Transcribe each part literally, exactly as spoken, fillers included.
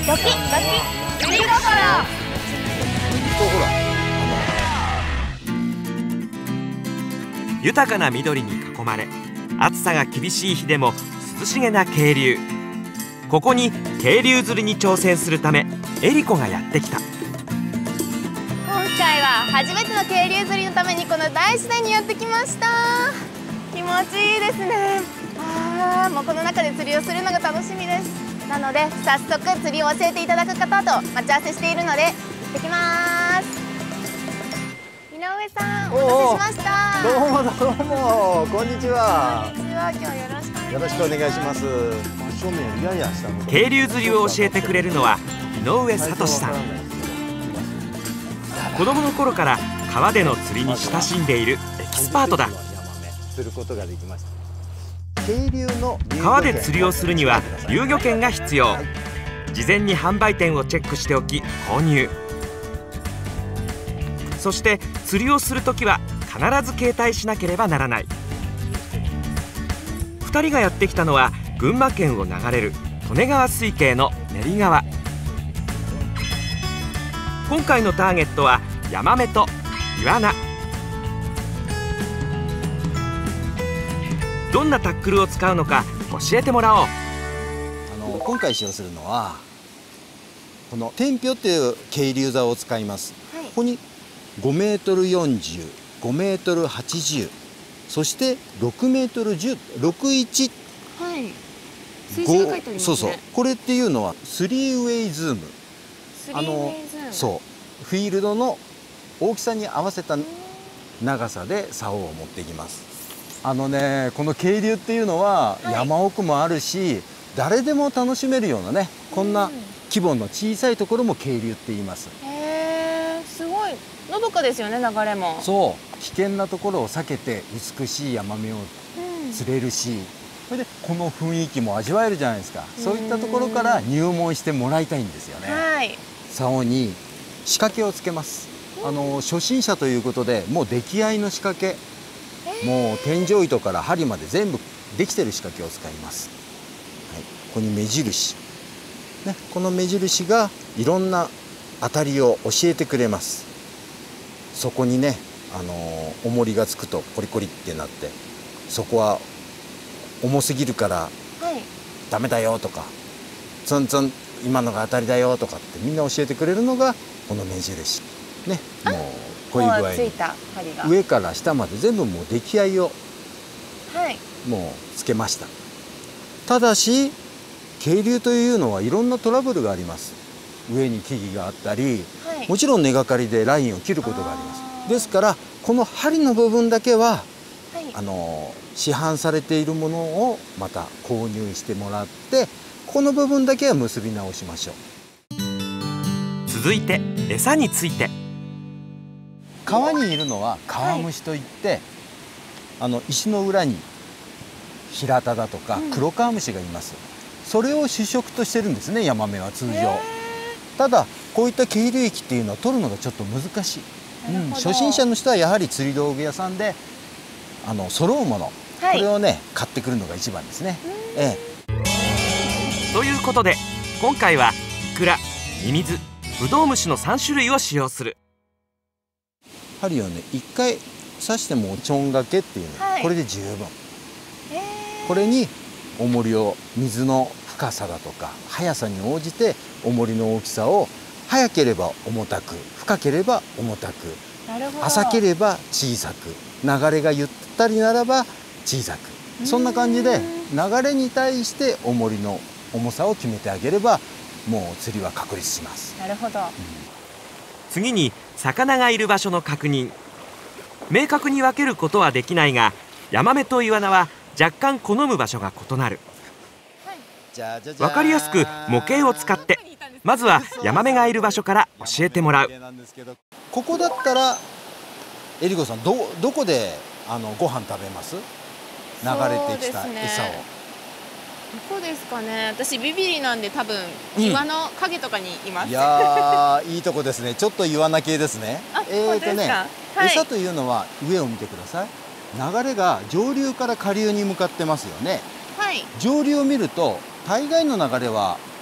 ドキドキ釣り心。 そうほら豊かな緑に囲まれ、暑さが厳しい日でも涼しげな渓流。ここに渓流釣りに挑戦するためエリコがやってきた。 今回は初めての渓流釣りのためにこの大自然にやってきました。気持ちいいですね。あー、もうこの中で釣りをするのが楽しみです。なので早速釣りを教えていただく方と待ち合わせしているので行ってきます。井上さん、お待たせしました。 どうもどうも、こんにちは。 こんにちは、今日はよろしくお願いします。 よろしくお願いします。正面やや下の渓流釣りを教えてくれるのは井上聡さん。子供の頃から川での釣りに親しんでいるエキスパートだ。 釣ることができました。渓流の川で釣りをするには遊漁券が必要。事前に販売店をチェックしておき購入。そして釣りをするときは必ず携帯しなければならない。ふたりがやってきたのは群馬県を流れる利根川水系の練り川。今回のターゲットはヤマメとイワナ。どんなタックルを使うのか教えてもらおう。 あの今回使用するのはこの天平っていう渓流竿を使います、はい、ここにごメートルよんじゅう、ごメートルはちじゅう、そしてろくメートルじゅう、ろくいち、 はい、数字が書いてありますね。 そうそう、これっていうのはスリーウェイズーム。あのそうフィールドの大きさに合わせた長さで竿を持っていきます。あのね、この渓流っていうのは山奥もあるし、はい、誰でも楽しめるようなね、こんな規模の小さいところも渓流って言います。 へー、すごいのどかですよね、流れも。 そう、危険なところを避けて美しいヤマメを釣れるし、うん、それでこの雰囲気も味わえるじゃないですか。そういったところから入門してもらいたいんですよね。はい、竿に仕掛けをつけます。あの初心者ということでもう出来合いの仕掛け、もう天井糸から針まで全部できてる仕掛けを使います。はい、ここに目印、ね、この目印がいろんな当たりを教えてくれます。そこにね、あのー、重りがつくとコリコリってなって、そこは重すぎるから、はい、ダメだよとか、ツンツン今のが当たりだよとかってみんな教えてくれるのがこの目印ね。もうこういう具合に上から下まで全部もう出来合いをもうつけました。ただし渓流というのはいろんなトラブルがあります。上に木々があったり、はい、もちろん根がかりでラインを切ることがあります。ですからこの針の部分だけは、はい、あの市販されているものをまた購入してもらって、この部分だけは結び直しましょう。 続いて餌について。 川にいるのは川虫といって、はい、あの石の裏にヒラタだとか黒川虫がいます、うん、それを主食としてるんですね、ヤマメは通常。ただこういった渓流域っていうのは取るのがちょっと難しい、うん、初心者の人はやはり釣り道具屋さんであの揃うもの、はい、これをね買ってくるのが一番ですね、ええ。 ということで今回はイクラ、ミミズ、ブドウムシのさんしゅるいを使用する。 針をねいっかい刺してもちょんがけっていうの、はい、これで十分。これに重りを水の深さだとか速さに応じて重りの大きさを速ければ重たく、深ければ重たく、浅ければ小さく、流れがゆったりならば小さく、そんな感じで流れに対して重りの重さを決めてあげればもう釣りは確立します。 なるほど、うん、 次に魚がいる場所の確認。明確に分けることはできないが、ヤマメとイワナは若干好む場所が異なる。分かりやすく模型を使ってまずはヤマメがいる場所から教えてもらう。 ここだったらえりこさん ど, どこであのご飯食べます？流れてきた餌を。 どこですかね。私ビビリなんで多分岩の影とかにいます、うん、 いやーいいとこですね。ちょっと岩な系ですね。 えーとね、 はい、餌というのは上を見てください。流れが上流から下流に向かってますよね。はい、上流を見ると大概の流れは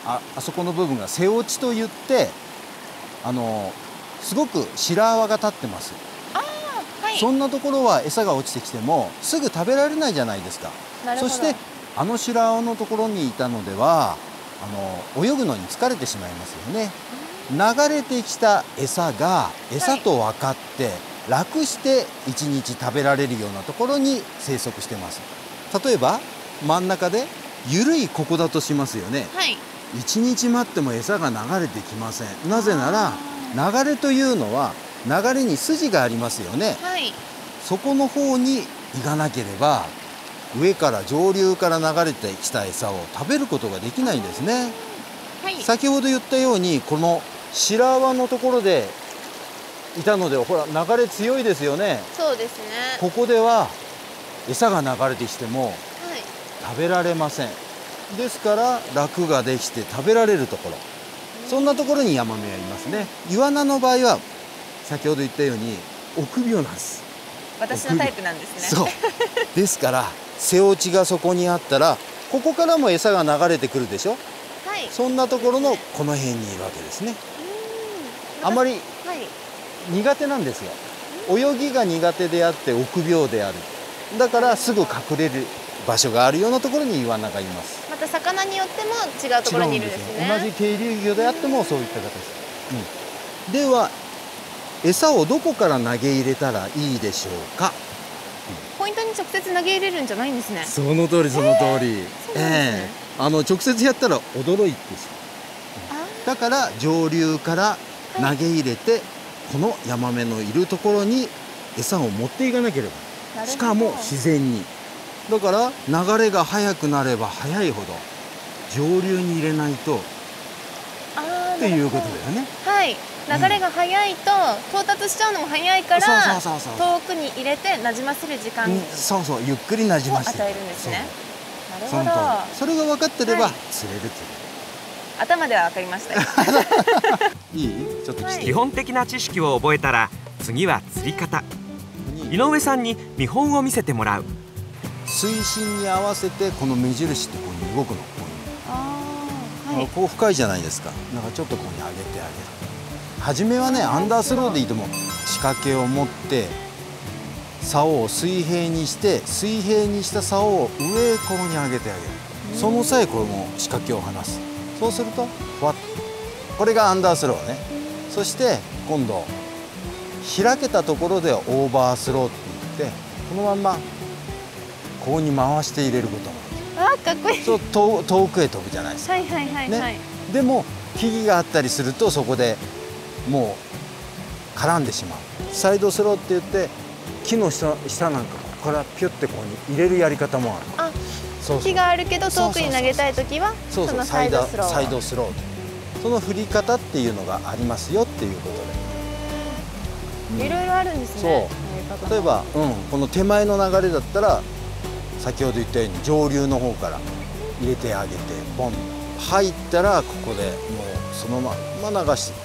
ああそこの部分が背落ちといって、あのすごく白泡が立ってます。 あ、はい、 そんなところは餌が落ちてきてもすぐ食べられないじゃないですか。そしてあの白泡のところにいたのでは、あの泳ぐのに疲れてしまいますよね。流れてきた餌が餌と分かって、はい、楽していちにち食べられるようなところに生息してます。例えば真ん中で緩いここだとしますよね。 はい、 いちにち待っても餌が流れてきません。なぜなら流れというのは流れに筋がありますよね。 はい、 そこの方に行かなければ上から上流から流れてきた餌を食べることができないんですね。 はい、 先ほど言ったようにこの白泡のところでいたので、ほら流れ強いですよね。 そうですね。 ここでは餌が流れてきてもはい、 食べられません。ですから楽ができて食べられるところ、そんなところにヤマメはいますね。イワナの場合は先ほど言ったように臆病なんです。 私のタイプなんですね。 そうですから背落ちがそこにあったらここからも餌が流れてくるでしょ。 はい、 そんなところのこの辺にいるわけですね。あまり苦手なんですよ。泳ぎが苦手であって臆病である。だからすぐ隠れる場所があるようなところにイワナがいます。 また魚によっても違うところにいるんですね。 同じ渓流魚であってもそういった形、うん、では餌をどこから投げ入れたらいいでしょうか。 ポイントに直接投げ入れるんじゃないんですね。 その通りその通り。えーえー、あの直接やったら驚いてしまう。だから上流から投げ入れて、はい、このヤマメのいるところに餌を持っていかなければ、しかも自然に。だから流れが速くなれば速いほど上流に入れないとっていうことだよね。 はい、流れが速いと、うん、到達しちゃうのも速いから遠くに入れてなじませる時間、うん、 そうそうゆっくりなじませて与えるんですね。なるほど。 それが分かってれば、はい、釣れるって頭では分かりましたよ。 いいちょっと、はい、 基本的な知識を覚えたら次は釣り方。井上さんに見本を見せてもらう。 水深に合わせてこの目印ってこうに動くの。こういう、はい、こう深いじゃないですか。なんかちょっとここに上げてあげる。初めはねアンダースローでいいと思う。仕掛けを持って竿を水平にして水平にした竿を上へこうに上げてあげる。その際この仕掛けを離す。そうするとふわっ、これがアンダースローね。そして今度開けたところではオーバースローって言ってこのまんまこうに回して入れることも。 あ、かっこいい。 そう遠遠くへ飛ぶじゃないですか。 はいはいはいはい、ね、 でも木々があったりするとそこでもう絡んでしまう。サイドスローって言って木の下下なんかここからピュッてこうに入れるやり方もある。あ、 そうそう、木があるけど遠くに投げたいときはそのサイドスロー。 サイドスロー。その振り方っていうのがありますよっていうことで。 いろいろあるんですね。 そう。例えば、うん、この手前の流れだったら先ほど言ったように上流の方から入れてあげてポン、入ったらここでもうそのまま流して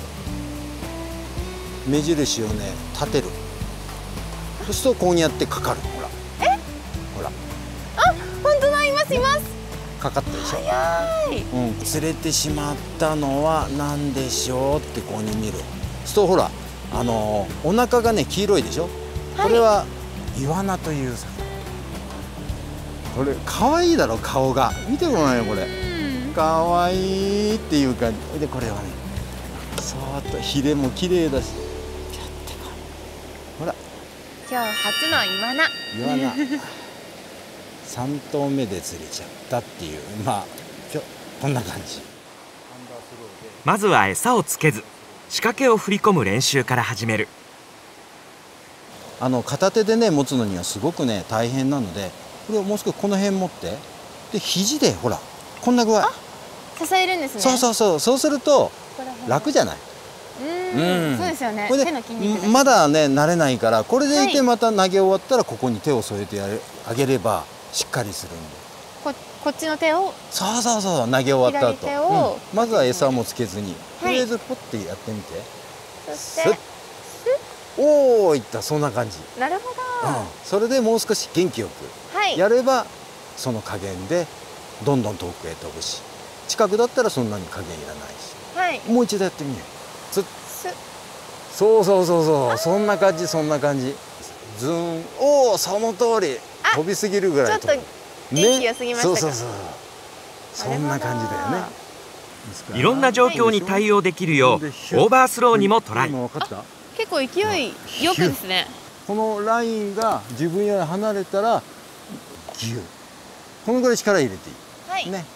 目印をね立てる。そうするとこうにやってかかる。ほら、 え、 ほら、 あ、本当だ、いますいます。 かかったでしょ。 早い、 うん、釣れてしまったのは何でしょうってこうに見る。そうするとほらあのー、お腹がね黄色いでしょ、はい、これはイワナという魚。これ可愛いだろ顔が。見てごらんよこれ。可愛いっていう感じで、これはねそーっとヒレも綺麗だし、ピャってこう、ほら今日初のイワナ。 イワナさん頭目で釣れちゃったっていう、まあ今日こんな感じ。 まずは餌をつけず仕掛けを振り込む練習から始める。 あの片手でね持つのにはすごくね大変なので、これをもう少しこの辺持って、で肘でほらこんな具合支えるんですね。 そうそうそう。そうすると楽じゃない。 うん、そうですよね。 これで手の筋肉まだね慣れないから、これでいてまた投げ終わったらここに手を添えてあげればしっかりするんで。 こ, こっちの手をそうそうそう投げ終わった後、 左手を、 うん、まずは餌もつけずに、とりあえずポッてやってみて。 そしておお、いった。そんな感じ。 なるほど、 うん、それでもう少し元気よくやれば、はい、その加減でどんどん遠くへ飛ぶし、 近くだったらそんなに加減いらないし、はい、もう一度やってみよう。つっそうそうそうそう、そんな感じ、そんな感じ。ズーン、おお、その通り。飛びすぎるぐらい。 ちょっと息が過ぎましたか。そうそうそう。 そんな感じだよね。 いろんな状況に対応できるようオーバースローにもトライ。 結構勢いよくですね。 このラインが自分より離れたらギュッ、このぐらい力入れていい、はい、ね。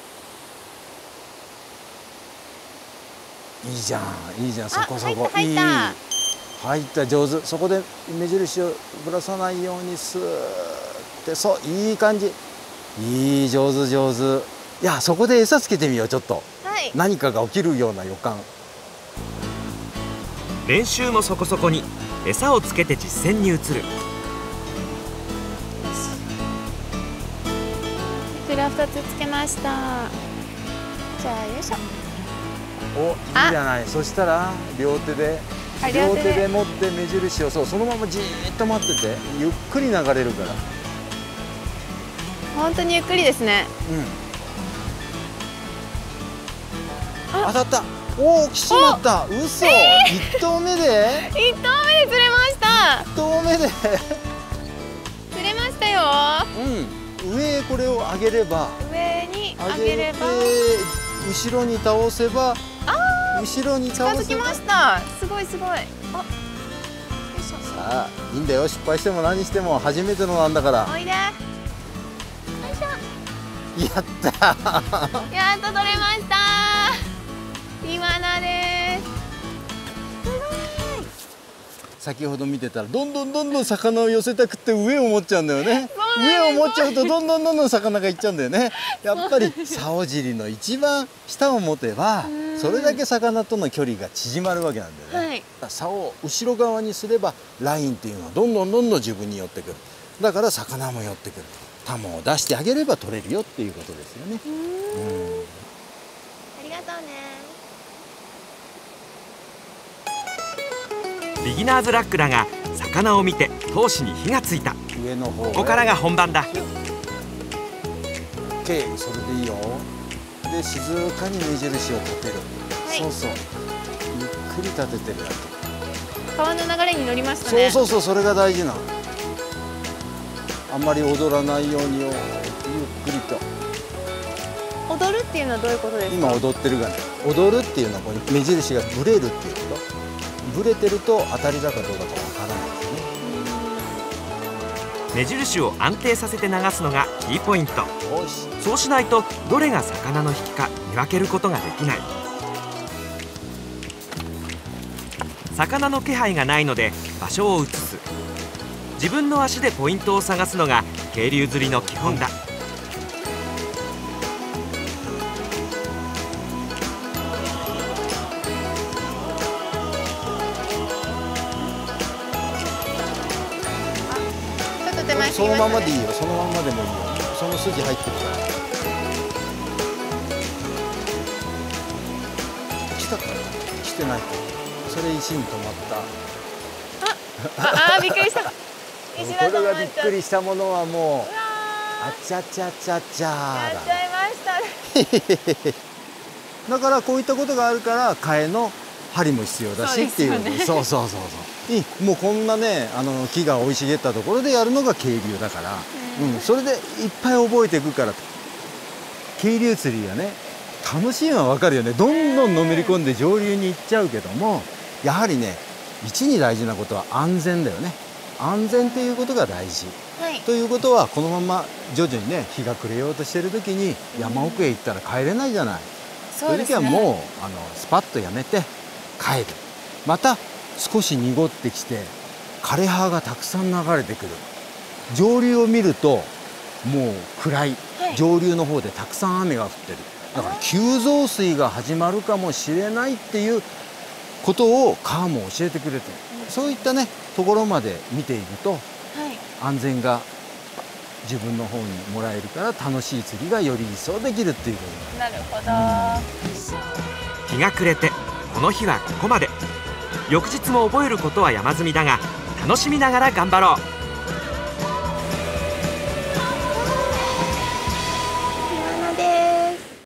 いいじゃん、いいじゃん、そこそこいい。入った、上手。そこで目印をぶらさないようにスーッて、そう、いい感じ。いい、上手上手。いや、そこで餌つけてみよう、ちょっと、はい、何かが起きるような予感。 練習もそこそこに、餌をつけて実践に移る。 いくらふたつつけました。じゃあ、よいしょ。 お、いいじゃない。そしたら両手で両手で持って目印を、そう、そのままじーっと待ってて、ゆっくり流れるから。 本当にゆっくりですね。 うん。当たった。おお、来ちまった。嘘。一投目で。 一投目で釣れました。 一投目で。 釣れましたよ。 うん。上へこれを上げれば。 上に上げれば。 後ろに倒せば。後ろに倒せば。 近づきました。すごいすごい。あ。よいしょ。 さあ、いいんだよ。失敗しても何しても初めてのなんだから。 おいで。 やったー。 やっと取れました。イワナです。すごい。 先ほど見てたらどんどんどんどん魚を寄せたくて上を持っちゃうんだよね。上を持っちゃうとどんどんどんどん魚がいっちゃうんだよね。やっぱり竿尻の一番下を持てばそれだけ魚との距離が縮まるわけなんだよね。はい、竿を後ろ側にすればラインっていうのはどんどんどんどん自分に寄ってくる。だから魚も寄ってくる。タモを出してあげれば取れるよっていうことですよね。うん。 ありがとうね。ビギナーズラックだが魚を見て闘志に火がついた。 上の方。 ここからが本番だ。 オッケー、それでいいよ。で、静かに目印を立てる。はい、そうそう。ゆっくり立ててるだけ。 川の流れに乗りましたね。 そうそうそう、それが大事なの。あんまり踊らないようによ、ゆっくりと。 踊るっていうのはどういうことですか？ 今踊ってるがね、踊るっていうのはこの目印がブレるっていうこと。ブレてると当たりだかどうだかわからないですね。 目印を安定させて流すのがキーポイント。そうしないとどれが魚の引きか見分けることができない。魚の気配がないので場所を移す。自分の足でポイントを探すのが渓流釣りの基本だ。 そのままでいいよ。そのままでもいいよ。その筋入ってるから。来たかな？来てないか。それ石に止まった。 あ、あ、びっくりした。これがびっくりしたものはもうあちゃちゃちゃちゃやっちゃいましたね。 だからこういったことがあるから替えの針も必要だしっていう。そうそうそうそう。いい、もうこんなね、あの木が生い茂ったところでやるのが渓流だから、うん、それでいっぱい覚えていくから。渓流釣りはね、楽しいのはわかるよね。どんどんのめり込んで上流に行っちゃうけども、やはりね、一に大事なことは安全だよね。安全っていうことが大事、はい、ということはこのまま徐々にね日が暮れようとしてる時に山奥へ行ったら帰れないじゃない。そういう時はもうあのスパッとやめて帰る。また少し濁ってきて枯葉がたくさん流れてくる。上流を見るともう暗い、はい、上流の方でたくさん雨が降ってる。だから急増水が始まるかもしれないっていうことを川も教えてくれてる。そういったねところまで見ていると、はい、安全が自分の方にもらえるから楽しい釣りがより一層できるっていうことなるほど、 うん、日が暮れてこの日はここまで。翌日も覚えることは山積みだが楽しみながら頑張ろう。